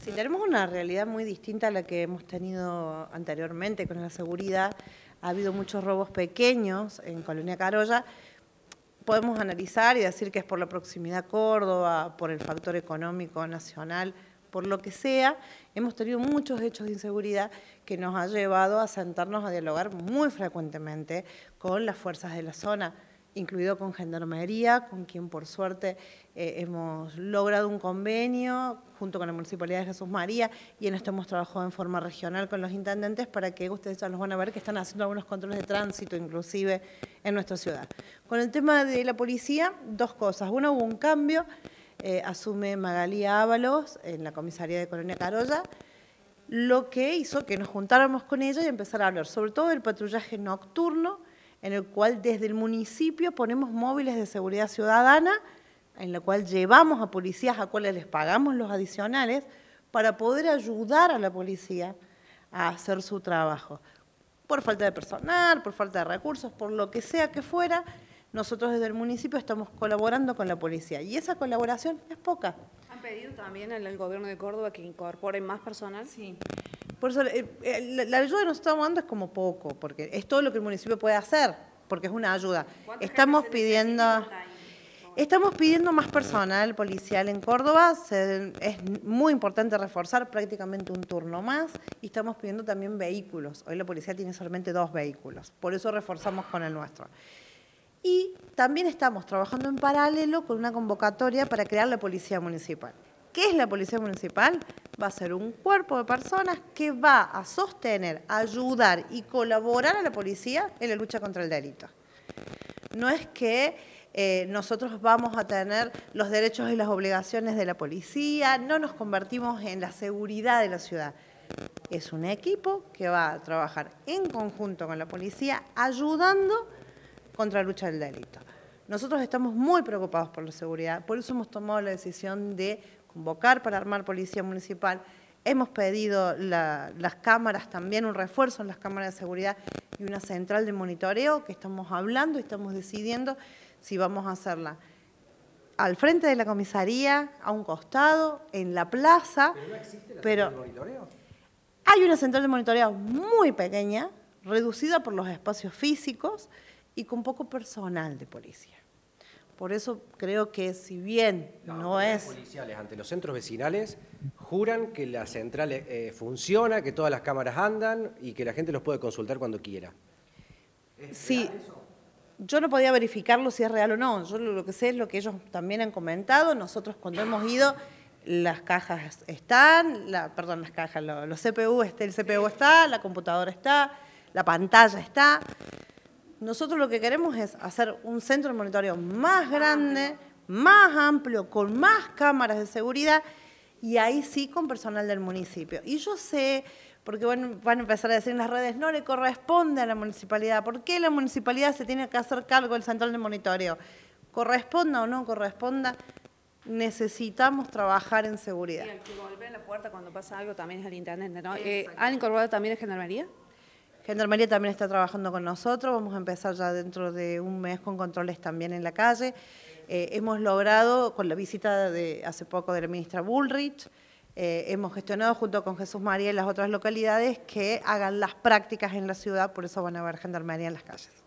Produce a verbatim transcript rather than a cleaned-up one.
Sí, tenemos una realidad muy distinta a la que hemos tenido anteriormente con la seguridad. Ha habido muchos robos pequeños en Colonia Carolla. Podemos analizar y decir que es por la proximidad a Córdoba, por el factor económico nacional, por lo que sea. Hemos tenido muchos hechos de inseguridad que nos ha llevado a sentarnos a dialogar muy frecuentemente con las fuerzas de la zona, incluido con Gendarmería, con quien por suerte eh, hemos logrado un convenio junto con la Municipalidad de Jesús María, y en esto hemos trabajado en forma regional con los intendentes para que ustedes ya los van a ver que están haciendo algunos controles de tránsito inclusive en nuestra ciudad. Con el tema de la policía, dos cosas. Una, hubo un cambio, eh, asume Magalí Ábalos en la comisaría de Colonia Carolla, lo que hizo que nos juntáramos con ella y empezar a hablar sobre todo del patrullaje nocturno, en el cual desde el municipio ponemos móviles de seguridad ciudadana, en la cual llevamos a policías a cuales les pagamos los adicionales para poder ayudar a la policía a hacer su trabajo. Por falta de personal, por falta de recursos, por lo que sea que fuera, nosotros desde el municipio estamos colaborando con la policía y esa colaboración es poca. ¿Han pedido también al gobierno de Córdoba que incorporen más personal? Sí. Por eso, eh, la, la ayuda que nos estamos dando es como poco, porque es todo lo que el municipio puede hacer, porque es una ayuda. Estamos pidiendo, estamos pidiendo más personal policial en Córdoba, se, es muy importante reforzar prácticamente un turno más, y estamos pidiendo también vehículos. Hoy la policía tiene solamente dos vehículos, por eso reforzamos con el nuestro. Y también estamos trabajando en paralelo con una convocatoria para crear la policía municipal. ¿Qué es la policía municipal? Va a ser un cuerpo de personas que va a sostener, ayudar y colaborar a la policía en la lucha contra el delito. No es que eh, nosotros vamos a tener los derechos y las obligaciones de la policía, no nos convertimos en la seguridad de la ciudad. Es un equipo que va a trabajar en conjunto con la policía, ayudando contra la lucha del delito. Nosotros estamos muy preocupados por la seguridad, por eso hemos tomado la decisión de convocar para armar policía municipal. Hemos pedido la, las cámaras también, un refuerzo en las cámaras de seguridad y una central de monitoreo que estamos hablando y estamos decidiendo si vamos a hacerla al frente de la comisaría, a un costado, en la plaza. ¿Pero no existe la pero central de monitoreo? Hay una central de monitoreo muy pequeña, reducida por los espacios físicos y con poco personal de policía. Por eso creo que si bien no, no es... Los policiales ante los centros vecinales juran que la central eh, funciona, que todas las cámaras andan y que la gente los puede consultar cuando quiera. ¿Es sí, real eso? Yo no podía verificarlo si es real o no. Yo lo que sé es lo que ellos también han comentado. Nosotros cuando hemos ido, las cajas están, la, perdón, las cajas, los, los C P U, este, el C P U está, la computadora está, la pantalla está. Nosotros lo que queremos es hacer un centro de monitoreo más grande, más amplio, con más cámaras de seguridad y ahí sí con personal del municipio. Y yo sé, porque van, van a empezar a decir en las redes, no le corresponde a la municipalidad. ¿Por qué la municipalidad se tiene que hacer cargo del central de monitoreo? Corresponda o no corresponda, necesitamos trabajar en seguridad. Y el que golpea en la puerta cuando pasa algo también es el intendente, ¿no? Eh, ¿Han incorporado también a Gendarmería? Gendarmería también está trabajando con nosotros, vamos a empezar ya dentro de un mes con controles también en la calle. Eh, hemos logrado, con la visita de hace poco de la ministra Bullrich, eh, hemos gestionado junto con Jesús María y las otras localidades que hagan las prácticas en la ciudad, por eso van a ver Gendarmería en las calles.